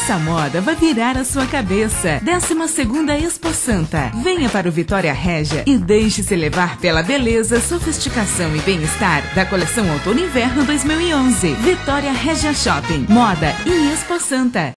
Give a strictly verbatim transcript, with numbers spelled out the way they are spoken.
Essa moda vai virar a sua cabeça. décima segunda Expo Santa. Venha para o Vitória Regia e deixe-se levar pela beleza, sofisticação e bem-estar da coleção Outono e Inverno dois mil e onze. Vitória Regia Shopping. Moda e Expo Santa.